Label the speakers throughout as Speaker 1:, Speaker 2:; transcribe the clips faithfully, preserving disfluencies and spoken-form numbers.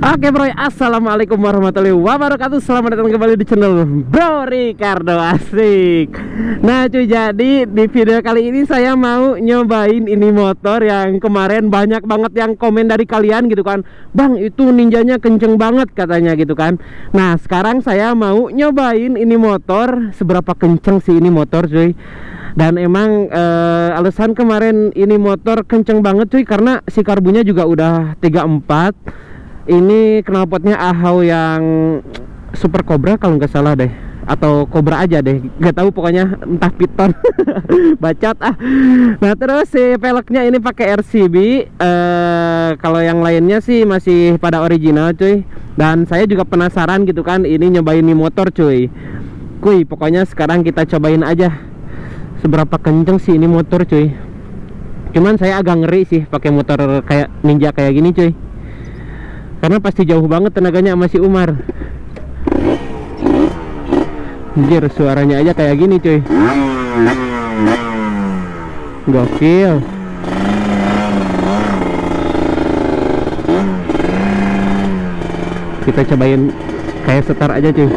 Speaker 1: Oke bro, assalamualaikum warahmatullahi wabarakatuh. Selamat datang kembali di channel Bro Ricardo, asik. Nah cuy, jadi di video kali ini saya mau nyobain ini motor yang kemarin banyak banget yang komen dari kalian gitu kan, Bang itu ninjanya kenceng banget katanya gitu kan. Nah sekarang saya mau nyobain ini motor, seberapa kenceng sih ini motor cuy. Dan emang eh, alasan kemarin ini motor kenceng banget cuy, karena si karbunya juga udah tiga puluh empat. Ini knalpotnya Ahau yang Super Cobra kalau nggak salah deh, atau Cobra aja deh, nggak tahu pokoknya, entah piton. Bacot ah. Nah terus si peleknya ini pakai R C B. eh, Kalau yang lainnya sih masih pada original cuy. Dan saya juga penasaran gitu kan, ini nyobain nih motor cuy. Kuy, pokoknya sekarang kita cobain aja seberapa kenceng sih ini motor cuy. Cuman saya agak ngeri sih pakai motor kayak Ninja kayak gini cuy, karena pasti jauh banget tenaganya sama si Umar. Anjir, suaranya aja kayak gini cuy. Gokil. Kita cobain kayak setar aja cuy.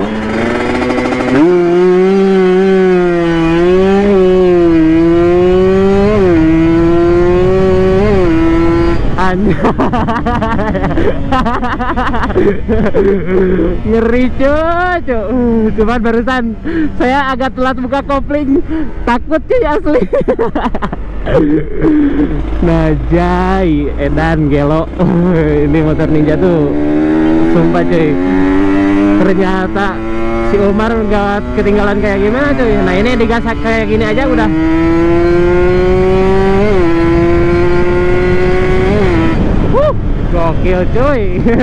Speaker 1: Ngeri cuy. Cuman barusan saya agak telat buka kopling, takut cuy asli. Najai edan gelo. Ini motor Ninja tuh sumpah cuy, ternyata si Umar nggak ketinggalan kayak gimana cuy. Nah ini digasak kayak gini aja udah gokil cuy.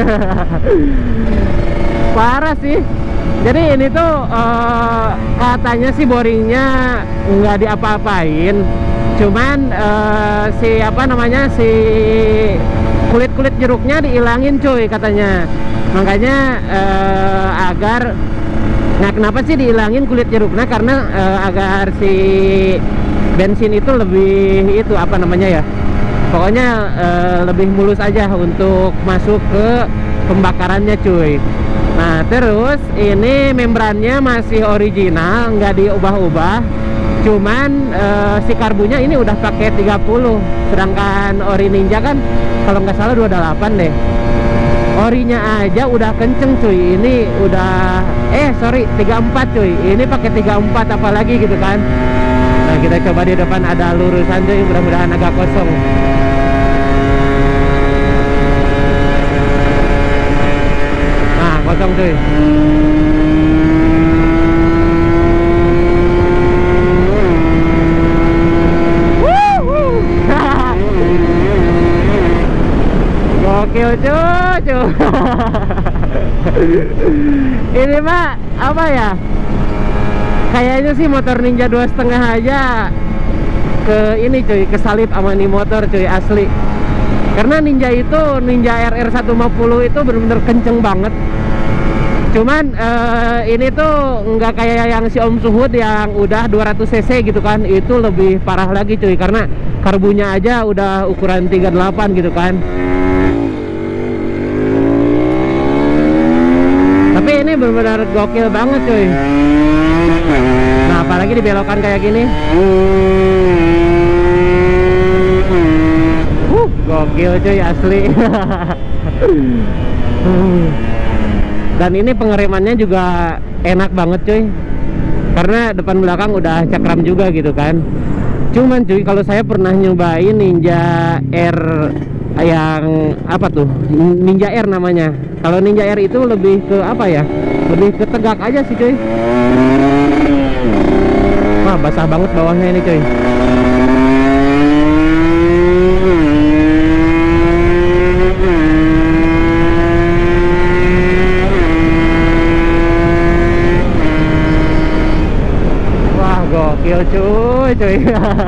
Speaker 1: Parah sih. Jadi ini tuh uh, katanya sih boringnya nggak diapa-apain, cuman uh, si apa namanya si kulit-kulit jeruknya dihilangin cuy katanya. Makanya uh, agar, nah kenapa sih dihilangin kulit jeruknya, karena uh, agar si bensin itu lebih itu apa namanya ya, pokoknya uh, lebih mulus aja untuk masuk ke pembakarannya cuy. Nah terus ini membrannya masih original, nggak diubah-ubah. Cuman uh, si karbunya ini udah pakai tiga puluh, sedangkan ori Ninja kan kalau nggak salah dua puluh delapan deh. Orinya aja udah kenceng cuy, ini udah eh sorry tiga puluh empat cuy, ini pakai tiga puluh empat apalagi gitu kan. Nah kita coba di depan ada lurusan cuy, mudah-mudahan agak kosong. Nah kosong cuy. Gokil cuy. Ini mah apa ya, kayaknya sih motor Ninja dua setengah aja ke ini cuy, kesalip sama nih motor cuy asli. Karena Ninja itu, Ninja R R seratus lima puluh itu bener-bener kenceng banget. Cuman uh, ini tuh nggak kayak yang si Om Suhud yang udah dua ratus cc gitu kan, itu lebih parah lagi cuy, karena karbunya aja udah ukuran tiga puluh delapan gitu kan. Tapi ini benar-benar gokil banget cuy. Nah apalagi dibelokan kayak gini, uh, gokil cuy asli. Dan ini pengeremannya juga enak banget cuy, karena depan belakang udah cakram juga gitu kan. Cuman cuy, kalau saya pernah nyobain Ninja R yang apa tuh, Ninja R namanya. Kalau Ninja R itu lebih ke apa ya, lebih ke tegak aja sih cuy. Wah basah banget bawahnya ini cuy. Wah gokil cuy cuy.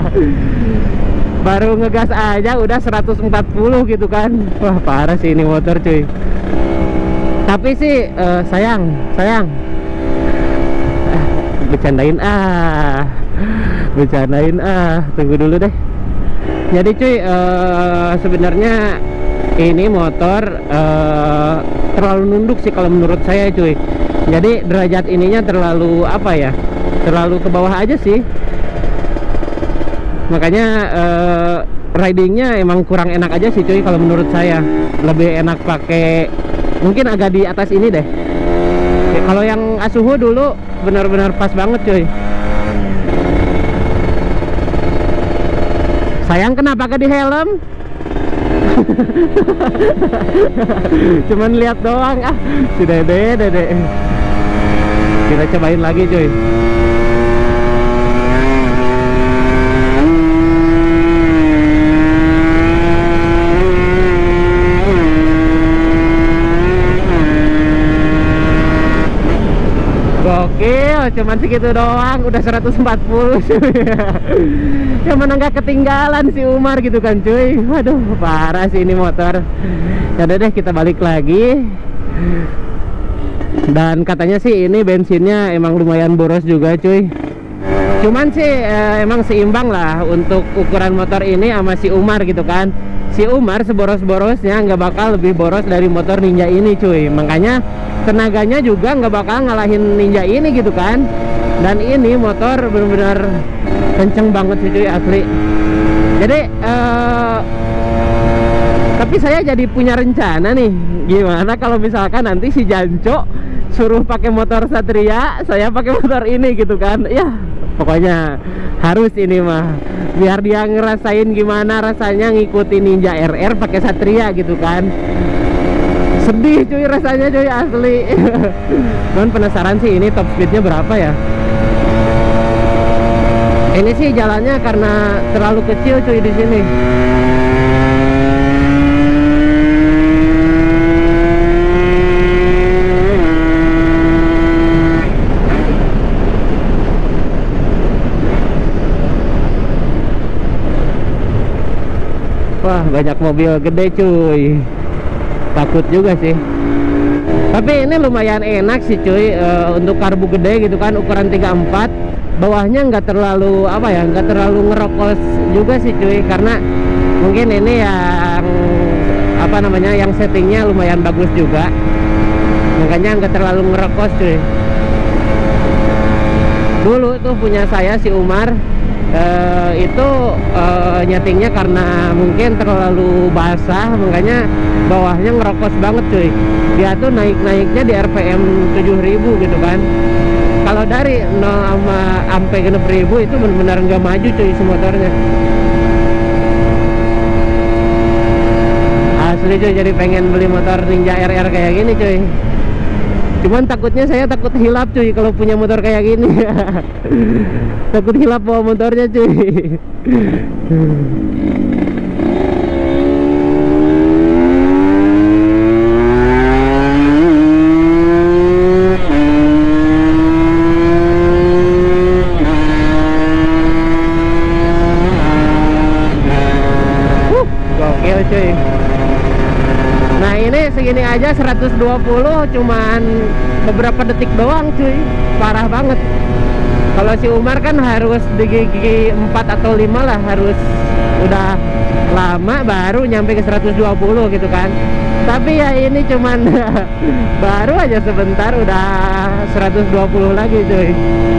Speaker 1: Baru ngegas aja udah seratus empat puluh gitu kan. Wah parah sih ini motor cuy. Tapi sih uh, sayang, sayang ah, bercandain ah bercandain ah tunggu dulu deh. Jadi cuy uh, sebenarnya ini motor uh, terlalu nunduk sih kalau menurut saya cuy. Jadi derajat ininya terlalu apa ya, terlalu ke bawah aja sih. Makanya uh, ridingnya emang kurang enak aja sih cuy kalau menurut saya. Lebih enak pakai mungkin agak di atas ini deh. Ya, kalau yang Asuhu dulu benar-benar pas banget cuy. Sayang kenapa ke di helm? Cuman lihat doang ah, si dede dede. Kita cobain lagi cuy. Gokil, cuman segitu doang udah seratus empat puluh cuy. Yang mana nggak ketinggalan si Umar gitu kan cuy. Waduh, parah sih ini motor. Ya udah deh, kita balik lagi. Dan katanya sih ini bensinnya emang lumayan boros juga cuy. Cuman sih eh, emang seimbang lah untuk ukuran motor ini sama si Umar gitu kan. Si Umar seboros-borosnya nggak bakal lebih boros dari motor Ninja ini cuy. Makanya tenaganya juga nggak bakal ngalahin Ninja ini gitu kan. Dan ini motor benar-benar kenceng banget sih cuy, asli. Jadi eh, tapi saya jadi punya rencana nih, gimana kalau misalkan nanti si Janco suruh pakai motor Satria, saya pakai motor ini gitu kan. Ya pokoknya harus ini mah, biar dia ngerasain gimana rasanya ngikutin Ninja R R pakai Satria gitu kan. Sedih cuy rasanya cuy, asli. Cuman penasaran sih ini top speednya berapa ya. Ini sih jalannya karena terlalu kecil cuy di sini. Wah, banyak mobil gede cuy. Takut juga sih. Tapi ini lumayan enak sih cuy, e, untuk karbu gede gitu kan, ukuran tiga puluh empat. Bawahnya nggak terlalu apa ya, nggak terlalu ngerokos juga sih cuy, karena mungkin ini yang apa namanya, yang settingnya lumayan bagus juga, makanya nggak terlalu ngerokos cuy. Dulu tuh punya saya si Umar, uh, itu uh, nyetingnya karena mungkin terlalu basah, makanya bawahnya ngerokos banget cuy. Dia tuh naik-naiknya di R P M tujuh ribu gitu kan. Kalau dari nol sama sampai genep ribu itu benar-benar nggak maju cuy si motornya. Asli cuy, jadi pengen beli motor Ninja R R kayak gini cuy. Cuman takutnya saya takut hilap cuy kalau punya motor kayak gini. Takut hilap bawa motornya cuy. Gokil cuy. Nah ini segini aja seratus dua puluh cuman beberapa detik doang cuy, parah banget. Kalau si Umar kan harus di gigi empat atau lima lah, harus udah lama baru nyampe ke seratus dua puluh gitu kan. Tapi ya ini cuman baru aja sebentar udah seratus dua puluh lagi cuy.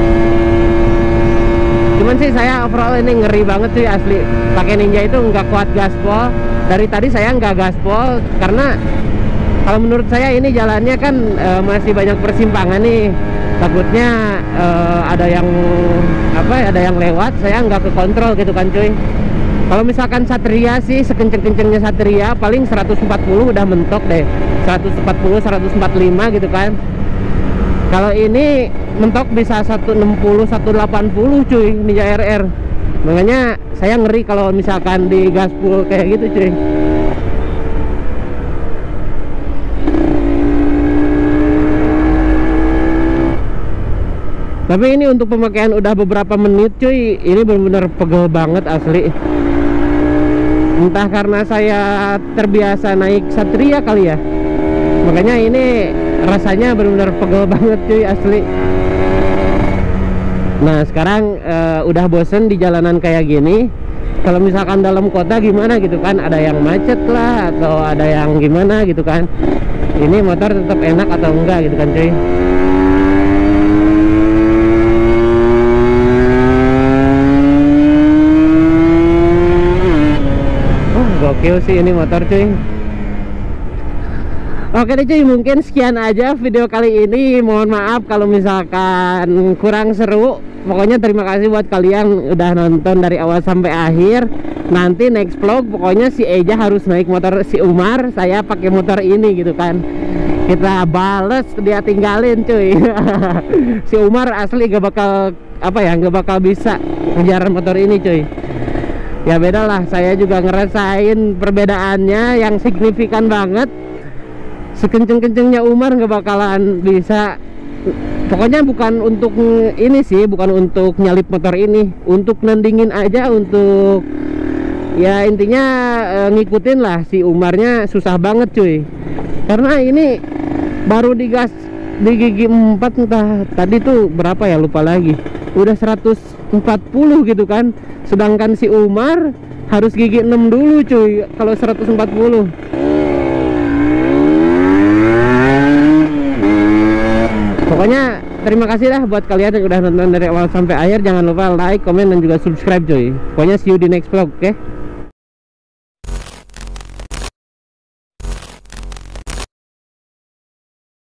Speaker 1: Cuman sih saya overall ini ngeri banget sih asli. Pakai Ninja itu nggak kuat gaspol. Dari tadi saya nggak gaspol karena kalau menurut saya ini jalannya kan e, masih banyak persimpangan nih. Takutnya e, ada yang apa? Ada yang lewat. Saya nggak ke kontrol gitu kan cuy. Kalau misalkan Satria sih sekenceng-kencengnya Satria paling seratus empat puluh udah mentok deh. seratus empat puluh, seratus empat puluh lima gitu kan. Kalau ini mentok bisa seratus enam puluh, seratus delapan puluh cuy Ninja R R. Makanya saya ngeri kalau misalkan di gaspol kayak gitu cuy. Tapi ini untuk pemakaian udah beberapa menit cuy, ini benar-benar pegel banget asli. Entah karena saya terbiasa naik Satria kali ya, makanya ini rasanya benar-benar pegel banget cuy asli. Nah sekarang uh, udah bosen di jalanan kayak gini. Kalau misalkan dalam kota gimana gitu kan, ada yang macet lah atau ada yang gimana gitu kan. ini motor tetap enak atau enggak gitu kan cuy. Oh gokil sih ini motor cuy. Oke deh cuy, mungkin sekian aja video kali ini. Mohon maaf kalau misalkan kurang seru. Pokoknya terima kasih buat kalian udah nonton dari awal sampai akhir. Nanti next vlog pokoknya si Eja harus naik motor si Umar, saya pakai motor ini gitu kan. Kita bales, dia tinggalin cuy. Si Umar asli gak bakal apa ya, gak bakal bisa ngejar motor ini cuy. Ya beda lah, saya juga ngerasain perbedaannya yang signifikan banget. Sekenceng-kencengnya Umar nggak bakalan bisa. Pokoknya bukan untuk ini sih, bukan untuk nyalip motor ini, untuk nandingin aja, untuk ya intinya e, ngikutin lah si Umarnya susah banget cuy. Karena ini baru digas di gigi empat, entah tadi tuh berapa ya lupa lagi, udah seratus empat puluh gitu kan. Sedangkan si Umar harus gigi enam dulu cuy kalau seratus empat puluh. Pokoknya terima kasih dah buat kalian yang udah nonton dari awal sampai akhir. Jangan lupa like, komen, dan juga subscribe cuy. Pokoknya see you di next vlog, oke? Okay?